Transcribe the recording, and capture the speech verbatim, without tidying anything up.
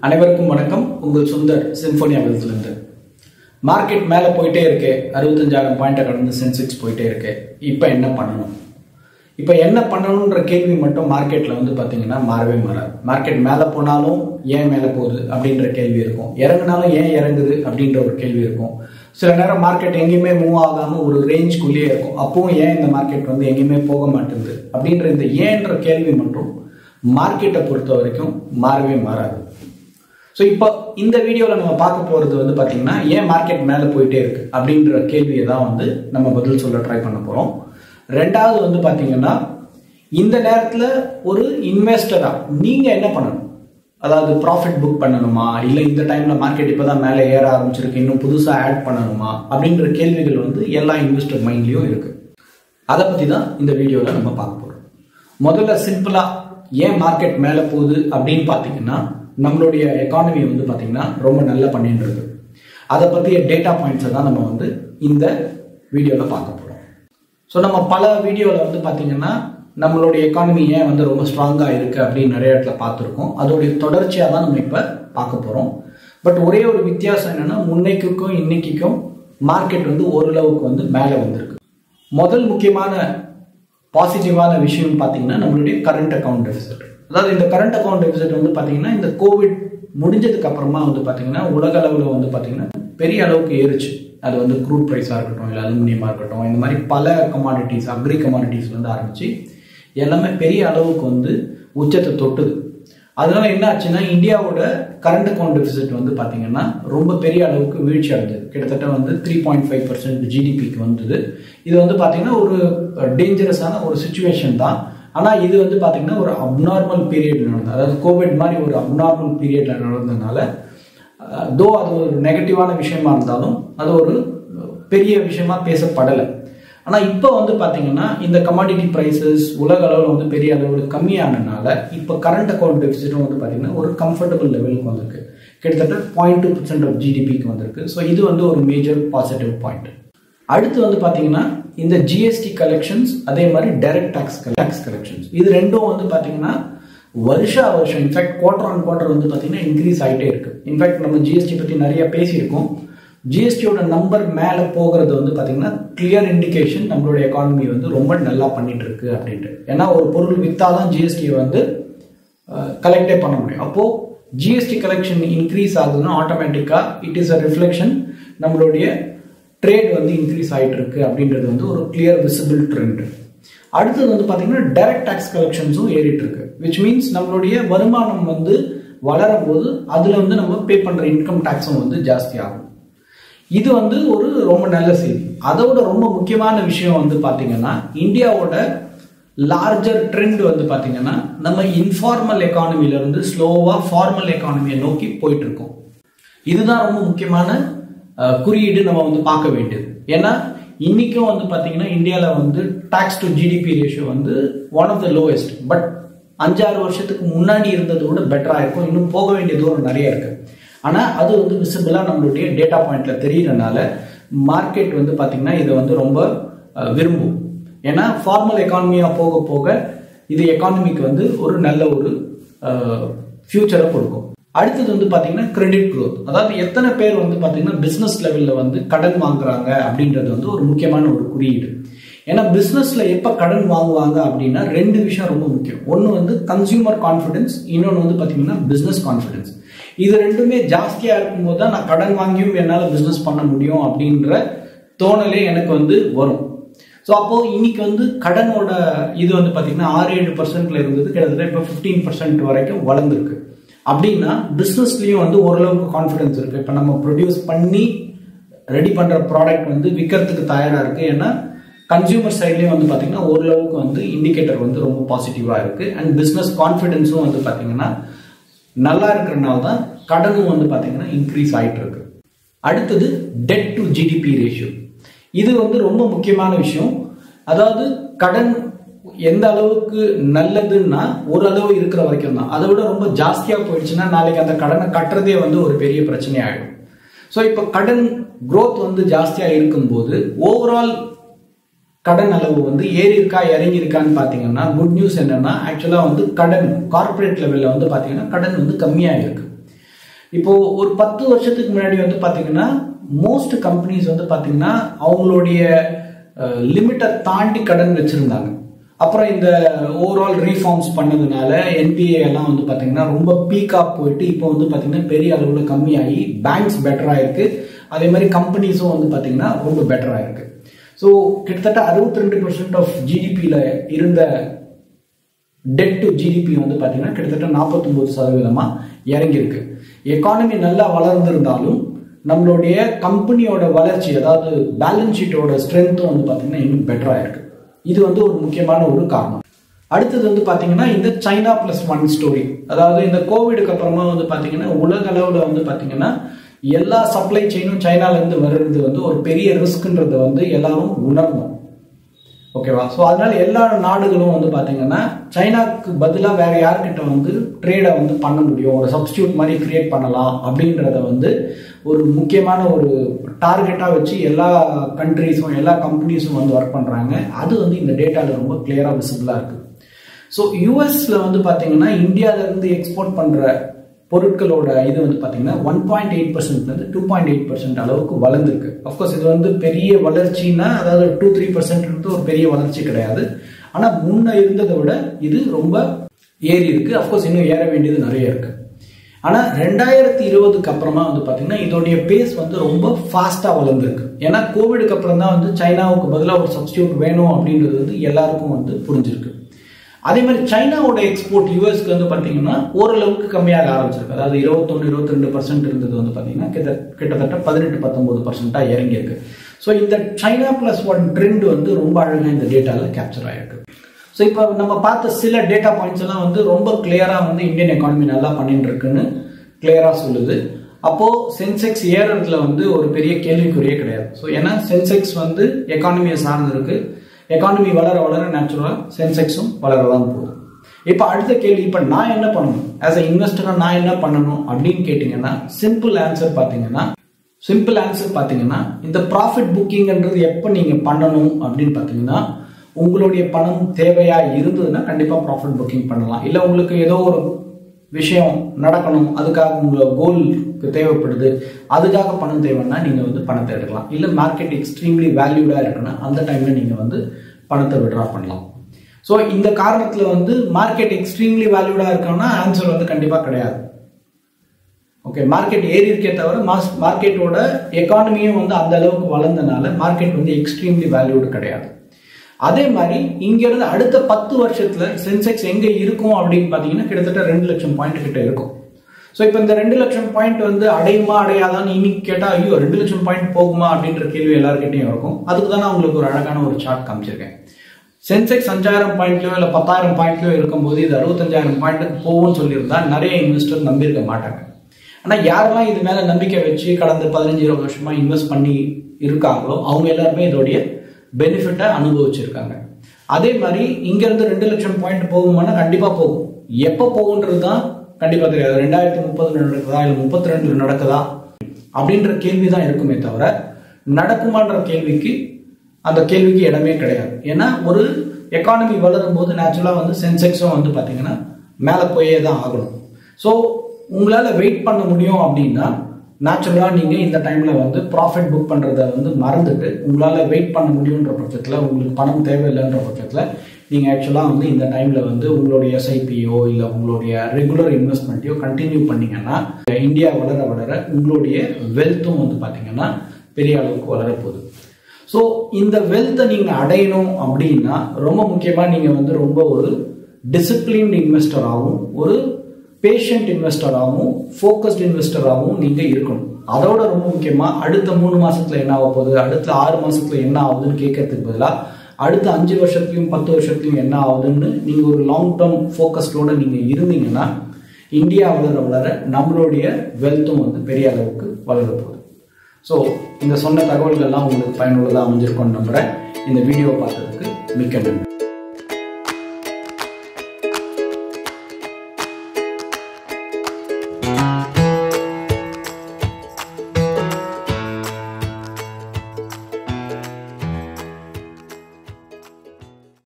அனைவருக்கும் வணக்கம். உங்கள் Sundar Symphonia Wealth Pvt Ltd. Market மேலே போயிட்டே இருக்கு, அறுபத்தஞ்சாயிரம் பாயிண்ட்டை கடந்து சென்செக்ஸ் போயிட்டே இருக்கு. இப்போ என்ன பண்ணணும்? இப்போ என்ன பண்ணணுன்ற கேள்வி மட்டும் மார்க்கெட்டில் வந்து பார்த்தீங்கன்னா மாறவே மாறாது. மார்க்கெட் மேலே போனாலும் ஏன் மேலே போகுது அப்படின்ற கேள்வி இருக்கும், இறங்குனாலும் ஏன் இறங்குது அப்படின்ற ஒரு கேள்வி இருக்கும். சில நேரம் மார்க்கெட் எங்கேயுமே மூவ் ஆகாமல் ஒரு ரேஞ்சுக்குள்ளேயே இருக்கும், அப்பவும் ஏன் இந்த மார்க்கெட் வந்து எங்கேயுமே போக மாட்டேங்குது அப்படின்ற இந்த ஏன்ற கேள்வி மட்டும் மார்க்கெட்டை பொறுத்த வரைக்கும் மாறவே மாறாது. ஸோ இப்போ இந்த வீடியோவில் நம்ம பார்க்க போகிறது வந்து பார்த்தீங்கன்னா ஏன் மார்க்கெட் மேலே போயிட்டே இருக்கு அப்படின்ற கேள்வியை தான் வந்து நம்ம பதில் சொல்ல ட்ரை பண்ண போகிறோம். ரெண்டாவது வந்து பார்த்தீங்கன்னா இந்த நேரத்தில் ஒரு இன்வெஸ்டராக நீங்கள் என்ன பண்ணணும், அதாவது ப்ராஃபிட் புக் பண்ணணுமா, இல்லை இந்த டைமில் மார்க்கெட் இப்போ தான் மேலே ஏற ஆரம்பிச்சிருக்கு இன்னும் புதுசாக ஆட் பண்ணணுமா அப்படின்ற கேள்விகள் வந்து எல்லா இன்வெஸ்டர் மைண்ட்லேயும் இருக்குது. அதை பற்றி தான் இந்த வீடியோவில் நம்ம பார்க்க போகிறோம். முதல்ல சிம்பிளாக ஏன் மார்க்கெட் மேலே போகுது அப்படின்னு பார்த்தீங்கன்னா நம்மளுடைய எக்கானமி வந்து பார்த்தீங்கன்னா ரொம்ப நல்லா பண்ணிட்டு இருக்கு. அதை பற்றிய டேட்டா பாயிண்ட்ஸை தான் நம்ம வந்து இந்த வீடியோவில் பார்க்க போகிறோம். ஸோ நம்ம பல வீடியோவில் வந்து பார்த்தீங்கன்னா நம்மளுடைய எக்கானமி ஏன் வந்து ரொம்ப ஸ்ட்ராங்காக இருக்குது அப்படின்னு நிறைய இடத்துல பார்த்துருக்கோம். அதோடைய தொடர்ச்சியாக தான் நம்ம இப்போ பார்க்க போகிறோம். பட் ஒரே ஒரு வித்தியாசம் என்னென்னா முன்னைக்கும் இன்னைக்கும் மார்க்கெட் வந்து ஓரளவுக்கு வந்து மேலே வந்திருக்கு. முதல் முக்கியமான பாசிட்டிவான விஷயம் பார்த்தீங்கன்னா நம்மளுடைய கரண்ட் அக்கௌண்ட் டெபிசிட். அதாவது இந்த கரண்ட் அக்கௌண்ட் டெபிசிட் வந்து பார்த்தீங்கன்னா இந்த கோவிட் முடிஞ்சதுக்கு அப்புறமா வந்து பார்த்தீங்கன்னா உலக அளவில் வந்து பார்த்தீங்கன்னா பெரிய அளவுக்கு ஏறிச்சு. அது வந்து க்ரூட் ப்ரைஸாக இருக்கட்டும், இல்லை அலுமினியமாக இருக்கட்டும், இந்த மாதிரி பல கமாடிட்டிஸ், அக்ரி கமாடிட்டிஸ் வந்து ஆரம்பிச்சு எல்லாமே பெரிய அளவுக்கு வந்து உச்சத்தை தொட்டுது. அதனால என்ன ஆச்சுன்னா இந்தியாவோட கரண்ட் அக்கௌண்ட் டெபிசிட் வந்து பார்த்தீங்கன்னா ரொம்ப பெரிய அளவுக்கு வீழ்ச்சி அடைஞ்சது. கிட்டத்தட்ட வந்து த்ரீ பாயிண்ட் ஃபைவ் பர்சன்ட் ஜிடிபிக்கு வந்தது. இது வந்து பார்த்தீங்கன்னா ஒரு டேஞ்சரஸான ஒரு சுச்சுவேஷன் தான். ஆனால் இது வந்து பார்த்தீங்கன்னா ஒரு அப்நார்மல் பீரியட் நடந்தது. அதாவது கோவிட் மாதிரி ஒரு அப்நார்மல் பீரியட்ல நடந்ததுனால தோ அது ஒரு நெகட்டிவான விஷயமா இருந்தாலும் அது ஒரு பெரிய விஷயமா பேசப்படலை. ஆனால் இப்போ வந்து பார்த்தீங்கன்னா இந்த கமாடிட்டி ப்ரைஸஸ் உலக அளவில் வந்து பெரிய அளவில் கம்மியானதுனால இப்போ கரண்ட் அக்கௌண்ட் டெபிசிட்டும் வந்து பார்த்தீங்கன்னா ஒரு கம்ஃபர்டபுள் லெவலுக்கு வந்திருக்கு. கிட்டத்தட்ட பாயிண்ட் டூ பர்சன்ட் ஆஃப் ஜிடிபிக்கு வந்திருக்கு. ஸோ இது வந்து ஒரு மேஜர் பாசிட்டிவ் பாயிண்ட். அடுத்து வந்து பார்த்தீங்கன்னா இந்த ஜிஎஸ்டி கலெக்ஷன்ஸ், அதே மாதிரி டைரக்ட் டாக்ஸ் டாக்ஸ் கலெக்ஷன்ஸ், இது ரெண்டும் வந்து பார்த்தீங்கன்னா வருஷா வருஷம் இன்ஃபேக்ட் குவார்டர் ஆன் குவார்டர் வந்து பார்த்தீங்கன்னா இன்க்ரீஸ் ஆகிட்டே இருக்கு. இன்ஃபேக்ட் நம்ம ஜிஎஸ்டி பற்றி நிறைய பேசியிருக்கோம். ஜிஎஸ்டியோட நம்பர் மேலே போகிறது வந்து பார்த்தீங்கன்னா கிளியர் இண்டிகேஷன் நம்மளுடைய எக்கானமி வந்து ரொம்ப நல்லா பண்ணிட்டு இருக்கு அப்படின்ட்டு. ஏன்னா ஒரு பொருள் வித்தாதான் ஜிஎஸ்டியை வந்து கலெக்டே பண்ண முடியும். அப்போ ஜிஎஸ்டி கலெக்ஷன் இன்க்ரீஸ் ஆகுதுன்னா ஆட்டோமேட்டிக்காக இட் இஸ் அ ரிஃப்ளெக்ஷன் நம்மளுடைய ட்ரேட் வந்து இன்க்ரீஸ் ஆகிட்டு இருக்கு அப்படின்றது வந்து ஒரு கிளியர் விசிபிள் ட்ரெண்ட். அடுத்தது வந்து பார்த்தீங்கன்னா டைரக்ட் டாக்ஸ் கலெக்ஷன்ஸும் ஏறிட்டு இருக்கு. விச் மீன்ஸ் நம்மளுடைய வருமானம் வந்து வளரும் போது அதில் வந்து நம்ம பே பண்ணுற இன்கம் டேக்ஸும் வந்து ஜாஸ்தி ஆகும். இது வந்து ஒரு ரொம்ப நல்ல செய்தி. அதோட ரொம்ப முக்கியமான விஷயம் வந்து பார்த்தீங்கன்னா இந்தியாவோட லார்ஜர் ட்ரெண்ட் வந்து பார்த்தீங்கன்னா நம்ம இன்ஃபார்மல் எக்கானமிலேருந்து ஸ்லோவாக ஃபார்மல் எக்கானமியை நோக்கி போயிட்டு இருக்கோம். இதுதான் ரொம்ப முக்கியமான குறியீடு நம்ம வந்து பார்க்க வேண்டியது. ஏன்னா இன்னைக்கும் வந்து பார்த்தீங்கன்னா இந்தியாவில் வந்து டாக்ஸ் டு ஜிடிபி ரேஷியோ வந்து one of the lowest. But அஞ்சாறு வருஷத்துக்கு முன்னாடி இருந்தது கூட பெட்டராக இருக்கும். இன்னும் போக வேண்டிய தூரம் நிறைய இருக்கு. ஆனால் அது வந்து விசிபிளாக நம்மளுடைய டேட்டா பாயிண்ட்ல தெரியறதுனால மார்க்கெட் வந்து பார்த்தீங்கன்னா இதை வந்து ரொம்ப விரும்பும். ஏன்னா ஃபார்மல் எக்கானமியாக போக போக இது எக்கானமிக்கு வந்து ஒரு நல்ல ஒரு ஃபியூச்சரை கொடுக்கும். அடுத்தது வந்து பார்த்தீங்கன்னா கிரெடிட் க்ரோத். அதாவது எத்தனை பேர் வந்து பார்த்தீங்கன்னா பிஸ்னஸ் லெவலில் வந்து கடன் வாங்குறாங்க அப்படின்றது வந்து ஒரு முக்கியமான ஒரு குறியீடு. ஏன்னா பிஸ்னஸில் எப்போ கடன் வாங்குவாங்க அப்படின்னா ரெண்டு விஷயம் ரொம்ப முக்கியம். ஒன்று வந்து கன்சியூமர் கான்ஃபிடன்ஸ், இன்னொன்று வந்து பார்த்தீங்கன்னா பிஸ்னஸ் கான்ஃபிடன்ஸ். இது ரெண்டுமே ஜாஸ்தியாக இருக்கும்போது தான் நான் கடன் வாங்கியும் என்னால் பிஸ்னஸ் பண்ண முடியும் அப்படின்ற தோணலே எனக்கு வந்து வரும். ஸோ அப்போது இன்னைக்கு வந்து கடனோட இது வந்து பார்த்தீங்கன்னா ஆறு ஏழு பர்சன்ட்ல இருந்தது கிட்டத்தட்ட இப்போ ஃபிஃப்டீன் பர்சன்ட் வரைக்கும் வளர்ந்துருக்கு. அப்படின்னா பிஸ்னஸ்லயும் வந்து ஓரளவுக்கு கான்ஃபிடன்ஸ் இருக்கு. இப்போ நம்ம ப்ரொடியூஸ் பண்ணி ரெடி பண்ற ப்ராடக்ட் வந்து விற்கிறதுக்கு தயாரா இருக்கு. ஏன்னா கன்சியூமர் சைட்லயும் வந்து பாத்தீங்கன்னா ஓரளவுக்கு வந்து இண்டிகேட்டர் வந்து ரொம்ப பாசிட்டிவா இருக்கு. அண்ட் பிசினஸ் கான்ஃபிடன்ஸும் வந்து பாத்தீங்கன்னா நல்லா இருக்கிறதுனால தான் கடனும் வந்து பாத்தீங்கன்னா இன்க்ரீஸ் ஆயிட்டு இருக்கு. அடுத்தது டெட் டு ஜிடிபி ரேஷியோ. இது வந்து ரொம்ப முக்கியமான விஷயம். அதாவது கடன் எந்த அளவுக்கு நல்லதுன்னா ஒரு அளவு இருக்கிற வரைக்கும் தான். அதை விட ரொம்ப ஜாஸ்தியா போயிடுச்சுன்னா நாளைக்கு அந்த கடனை கட்டுறதே வந்து ஒரு பெரிய பிரச்சனை ஆயிடும். ஸோ இப்போ கடன் growth வந்து ஜாஸ்தியா இருக்கும்போது ஓவரால் கடன் அளவு வந்து ஏறி இருக்கா இறங்கி இருக்கான்னு பாத்தீங்கன்னா குட் நியூஸ் என்னன்னா ஆக்சுவலா வந்து கடன் கார்பரேட் லெவல்ல வந்து பாத்தீங்கன்னா கடன் வந்து கம்மியா இருக்கு. இப்போ ஒரு பத்து வருஷத்துக்கு முன்னாடி வந்து பார்த்தீங்கன்னா மோஸ்ட் கம்பெனிஸ் வந்து பார்த்தீங்கன்னா அவங்களுடைய லிமிட்டை தாண்டி கடன் வச்சிருந்தாங்க. அப்புறம் இந்த ஓவரால் ரீஃபார்ம்ஸ் பண்ணதுனால என்பிஏ எல்லாம் வந்து பார்த்தீங்கன்னா ரொம்ப பீக்காக போயிட்டு இப்போ வந்து பார்த்தீங்கன்னா பெரிய அளவில் கம்மியாகி பேங்க்ஸ் பெட்டராக இருக்கு. அதே மாதிரி கம்பெனிஸும் வந்து பார்த்தீங்கன்னா ரொம்ப பெட்டராக இருக்கு. ஸோ கிட்டத்தட்ட அறுபத்தி ரெண்டு பர்சன்ட் ஆஃப் ஜிடிபியில் இருந்த டெட் டு ஜிடிபி வந்து பார்த்தீங்கன்னா கிட்டத்தட்ட நாற்பத்தொம்பது சதவீதமாக இறங்கியிருக்கு. எக்கானமி நல்லா வளர்ந்துருந்தாலும் நம்மளுடைய கம்பெனியோட வளர்ச்சி, அதாவது பேலன்ஸ் ஷீட்டோட ஸ்ட்ரென்த்தும் வந்து பார்த்தீங்கன்னா இன்னும் பெட்டராக இருக்கு. இது வந்து ஒரு முக்கியமான ஒரு காரணம். அடுத்தது வந்து பார்த்தீங்கன்னா இந்த சைனா பிளஸ் ஒன் ஸ்டோரி. அதாவது இந்த கோவிடுக்கு அப்புறமா வந்து பார்த்தீங்கன்னா உலக அளவில் வந்து பார்த்தீங்கன்னா எல்லா சப்ளை செயினும் சைனாலேருந்து வர்றது வந்து ஒரு பெரிய ரிஸ்க்ன்றதை வந்து எல்லாரும் உணரணும். ஓகேவா? ஸோ அதனால எல்லா நாடுகளும் வந்து பார்த்தீங்கன்னா சைனாக்கு பதிலாக வேற யார்கிட்ட வந்து ட்ரேடை வந்து பண்ண முடியும், ஒரு சப்ஸ்டியூட் மாதிரி கிரியேட் பண்ணலாம் அப்படின்றத வந்து ஒரு முக்கியமான ஒரு டார்கெட்டாக வச்சு எல்லா கண்ட்ரீஸும் எல்லா கம்பெனிஸும் வந்து ஒர்க் பண்ணுறாங்க. அது வந்து இந்த டேட்டாவில் ரொம்ப கிளியராக விசிபிளாக இருக்குது. ஸோ யூஎஸ்ல வந்து பார்த்தீங்கன்னா இந்தியாவிலேருந்து எக்ஸ்போர்ட் பண்ணுற பொருட்களோட இது வந்து பார்த்தீங்கன்னா ஒன் பாயிண்ட் எயிட் பர்சன்ட்லேருந்து டூ பாயிண்ட் எயிட் பர்சன்ட் அளவுக்கு வளர்ந்துருக்கு. அஃப்கோர்ஸ் இது வந்து பெரிய வளர்ச்சின்னா, அதாவது டூ த்ரீ பர்சன்ட் ஒரு பெரிய வளர்ச்சி கிடையாது. ஆனால் முன்ன இருந்ததை விட இது ரொம்ப ஏறி இருக்கு. அஃப்கோர்ஸ் இன்னும் ஏற வேண்டியது நிறைய இருக்கு. ஆனால் ரெண்டாயிரத்தி இருபதுக்கு அப்புறமா வந்து பார்த்தீங்கன்னா இதோடைய பேஸ் வந்து ரொம்ப ஃபாஸ்ட்டாக வளர்ந்துருக்கு. ஏன்னா கோவிடுக்கு அப்புறம் தான் வந்து சைனாவுக்கு பதிலாக ஒரு சப்ஸ்டியூட் வேணும் அப்படின்றது வந்து எல்லாருக்கும் வந்து புரிஞ்சிருக்கு. அதே மாதிரி சைனாவோட எக்ஸ்போர்ட் யூஎஸ்க்கு வந்து பார்த்தீங்கன்னா ஓரளவுக்கு கம்மியாக ஆரம்பிச்சிருக்கு. அதாவது இருபத்தொன்று இருபத்தி ரெண்டு பர்சன்ட் இருந்தது வந்து பார்த்தீங்கன்னா கிட்ட கிட்டத்தட்ட பதினெட்டு பத்தொன்பது பர்சன்ட்டாக இறங்கியிருக்கு. ஸோ இந்த சைனா பிளஸ் ஒன் ட்ரெண்ட் வந்து ரொம்ப அழகாக இந்த டேட்டாவில் கேப்சர் ஆகிருக்கு. ஸோ இப்போ நம்ம பார்த்த சில டேட்டா பாயிண்ட்ஸ் எல்லாம் வந்து ரொம்ப கிளியராக வந்து இந்தியன் எக்கானமி நல்லா பண்ணிட்டு இருக்குன்னு கிளியராக சொல்லுது. அப்போது சென்செக்ஸ் ஏறதுல வந்து ஒரு பெரிய கேள்விக்குறியே கிடையாது. ஸோ ஏன்னா சென்செக்ஸ் வந்து எக்கானமியை சார்ந்து இருக்கு. எக்கானமி வளர வளர நேச்சுரலாக சென்செக்ஸும் வளரதான் போகுது. இப்போ அடுத்த கேள்வி, இப்போ நான் என்ன பண்ணணும் ஆஸ் அ இன்வெஸ்டராக, நான் என்ன பண்ணணும் அப்படின்னு கேட்டிங்கன்னா சிம்பிள் ஆன்சர் பார்த்தீங்கன்னா சிம்பிள் ஆன்சர் பார்த்தீங்கன்னா இந்த ப்ராஃபிட் புக்கிங்ன்றது எப்போ நீங்கள் பண்ணணும் அப்படின்னு பார்த்தீங்கன்னா உங்களுடைய பணம் தேவையா இருந்ததுன்னா கண்டிப்பாக ப்ராஃபிட் புக்கிங் பண்ணலாம். இல்லை உங்களுக்கு ஏதோ ஒரு விஷயம் நடக்கணும், அதுக்காக உங்களோட கோலுக்கு தேவைப்படுது, அதுக்காக பணம் தேவைன்னா நீங்கள் வந்து பணத்தை எடுக்கலாம். இல்லை மார்க்கெட் எக்ஸ்ட்ரீம்லி வேல்யூடாக இருக்குன்னா அந்த டைமில் நீங்கள் வந்து பணத்தை விட்ரா பண்ணலாம். ஸோ இந்த காரணத்தில் வந்து மார்க்கெட் எக்ஸ்ட்ரீம்லி வேல்யூடாக இருக்கான்னா ஆன்சர் வந்து கண்டிப்பாக கிடையாது. ஓகே, மார்க்கெட் ஏறி இருக்கே தவிர மாஸ் மார்க்கெட்டோட எக்கானமியும் வந்து அந்த அளவுக்கு வளர்ந்தனால மார்க்கெட் வந்து எக்ஸ்ட்ரீம்லி வேல்யூடு கிடையாது. அதே மாதிரி இங்கிருந்து அடுத்த பத்து வருஷத்துல சென்செக்ஸ் எங்க இருக்கும் அப்படின்னு பாத்தீங்கன்னா கிட்டத்தட்ட ரெண்டு லட்சம் பாயிண்ட் கிட்ட இருக்கும். ஸோ இப்போ இந்த ரெண்டு லட்சம் பாயிண்ட் வந்து அடையுமா அடையாதான்னு இன்னைக்கு கேட்டா ஐயோ ரெண்டு லட்சம் பாயிண்ட் போகுமா அப்படின்ற கேள்வி எல்லாருக்கிட்டையும் இருக்கும். அதுக்கு தான் நான் உங்களுக்கு ஒரு அழகான ஒரு சார்ட் காமிச்சிருக்கேன். சென்செக்ஸ் அஞ்சாயிரம் பாயிண்ட்லயோ இல்லை பத்தாயிரம் பாயிண்ட்லயோ இருக்கும்போது இது அறுபத்தஞ்சாயிரம் பாயிண்ட்டுக்கு போகும்னு சொல்லியிருந்தா நிறைய இன்வெஸ்டர் நம்பியிருக்க மாட்டாங்க. ஆனால் யாரெல்லாம் இது மேல நம்பிக்கை வச்சு கடந்த பதினஞ்சு இருபது வருஷமா இன்வெஸ்ட் பண்ணி இருக்காங்களோ அவங்க எல்லாருமே இதோடைய பெனிஃபிட்டை அனுபவிச்சிருக்காங்க. அதே மாதிரி இங்க இருந்து ரெண்டு லட்சம் பாயிண்ட் போகுமானா கண்டிப்பா போகும். எப்போ போகுன்றது தான் கண்டிப்பா தெரியாது. ரெண்டாயிரத்தி முப்பது நடக்குதா இல்லை முப்பத்தி ரெண்டுல நடக்குதா அப்படின்ற கேள்விதான் இருக்குமே தவிர நடக்குமான்ற கேள்விக்கு அந்த கேள்விக்கு இடமே கிடையாது. ஏன்னா ஒரு எக்கானமி வளரும் போது நேச்சுரலா வந்து சென்செக்ஸும் வந்து பாத்தீங்கன்னா மேல போயே தான் ஆகணும். ஸோ உங்களால வெயிட் பண்ண முடியும் அப்படின்னா நேச்சுரலாக நீங்கள் இந்த டைமில் வந்து ப்ராஃபிட் புக் பண்ணுறதை வந்து மறந்துட்டு உங்களால் வெயிட் பண்ண முடியுன்ற பட்சத்தில், உங்களுக்கு பணம் தேவையில்லைன்ற பட்சத்தில் நீங்கள் ஆக்சுவலாக வந்து இந்த டைமில் வந்து உங்களுடைய எஸ்ஐபியோ இல்லை உங்களுடைய ரெகுலர் இன்வெஸ்ட்மெண்ட்டையோ கண்டினியூ பண்ணிங்கன்னா இந்தியா வளர வளர உங்களுடைய வெல்த்தும் வந்து பார்த்தீங்கன்னா பெரிய அளவுக்கு வளரப்போகுது. ஸோ இந்த வெல்த்தை நீங்கள் அடையணும் அப்படின்னா ரொம்ப முக்கியமாக நீங்கள் வந்து ரொம்ப ஒரு டிசிப்ளின்டு இன்வெஸ்டராகவும் ஒரு பேஷண்ட் இன்வெஸ்டராகவும் ஃபோக்கஸ்ட் இன்வெஸ்டராகவும் நீங்கள் இருக்கணும். அதோட ரொம்ப முக்கியமாக அடுத்த மூணு மாசத்துல என்ன ஆக போகுது, அடுத்த ஆறு மாசத்துல என்ன ஆகுதுன்னு கேட்கறதுக்கு பதிலாக அடுத்த அஞ்சு வருஷத்துலையும் பத்து வருஷத்துலையும் என்ன ஆகுதுன்னு நீங்கள் ஒரு லாங் டேர்ம் ஃபோக்கஸ்டோட நீங்கள் இருந்தீங்கன்னா இந்தியா வளர வளர நம்மளுடைய வெல்த்தும் வந்து பெரிய அளவுக்கு வளர போகுது. ஸோ இந்த சொன்ன தகவல்கள்லாம் உங்களுக்கு பயனுள்ளதாக அமைஞ்சிருக்கும்னு நம்புகிறேன். இந்த வீடியோ பார்த்ததுக்கு மிக்க நன்றி.